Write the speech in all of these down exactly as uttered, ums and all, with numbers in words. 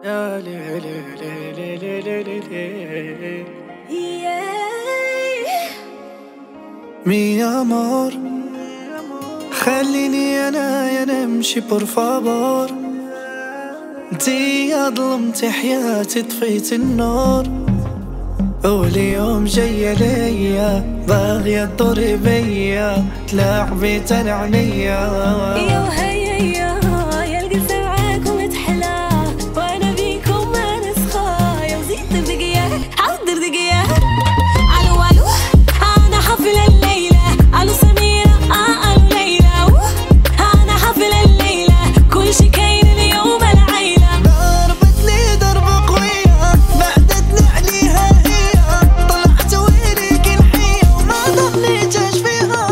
يا ليلي ليلي ليلي ليلي Mi amor خليني انا يا نمشي بور فابور انتي يا ظلمتي حياتي طفيت النور واليوم جاية ليا باغية تدوري بيا تلاعبي تنعنيا يا وهيا يا القلب معاك ومتحلى وانا بيكم ما نسخة يا وزيد دقيقة حضر دقيقة الو الو انا حفلة الليلة الو سميرة اه الو ليلى انا حفلة الليلة كل شي كاين اليوم العيلة ضربتني ضربة قوية بعدتني عليها هي طلعت ويلك الحية وما ضليتش فيها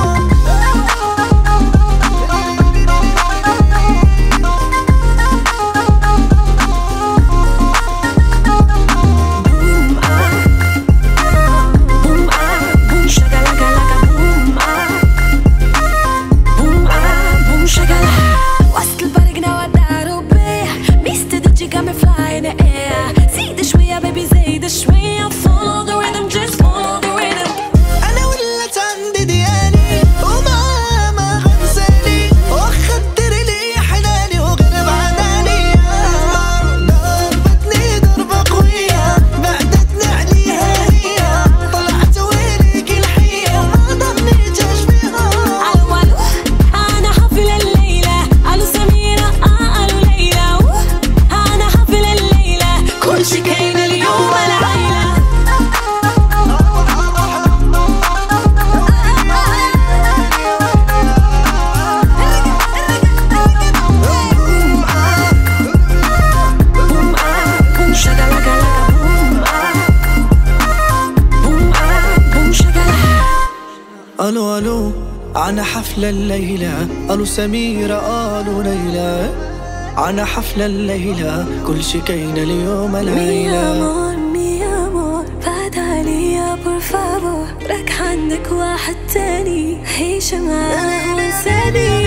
Got me flying in the air. زيد شوية baby زيد شوية. Follow the rhythm, just follow the rhythm. أنا ولت عندي ديالي وما ما غنساني وخدر لي حناني وغرب عناني ضربتني ضربة قوية بعدتني عليها هي طلعت ويلك الحية وما ضليتش فيها الو الو أنا حفلة الليلة الو سميرة اه الو ليلى أنا حفلة الليلة كل شي كاين اليوم العيلة الو الو انا حفلة الليلة الو سميرة الو ليلى انا حفلة الليلة كل شي كاين اليوم العيلة. Mi amor, mi amor فاتاليا por favor راك عندك واحد تاني عيش معاه وانساني